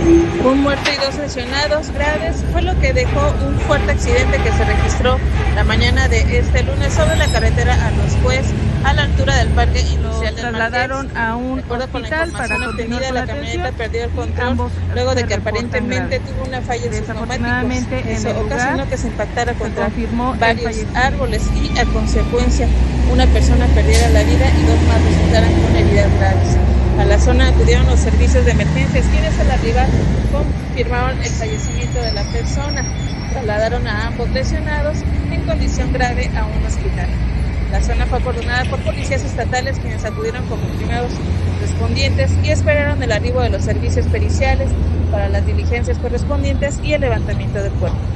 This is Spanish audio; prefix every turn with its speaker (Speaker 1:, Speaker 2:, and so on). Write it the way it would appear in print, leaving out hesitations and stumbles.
Speaker 1: Un muerto y 2 lesionados graves fue lo que dejó un fuerte accidente que se registró la mañana de este lunes sobre la carretera a Los Juez, a la altura del Parque Industrial del
Speaker 2: trasladaron a un hospital para continuar con la
Speaker 1: camioneta perdió el control luego de que aparentemente tuvo una falla en sus neumáticos. Eso ocasionó que se impactara contra varios árboles y a consecuencia una persona perdiera la vida y 2 más resultaran con heridas graves. A la zona acudieron los servicios de emergencias, quienes al arribar confirmaron el fallecimiento de la persona. Trasladaron a ambos lesionados en condición grave a un hospital. La zona fue acordonada por policías estatales, quienes acudieron como primeros respondientes y esperaron el arribo de los servicios periciales para las diligencias correspondientes y el levantamiento del cuerpo.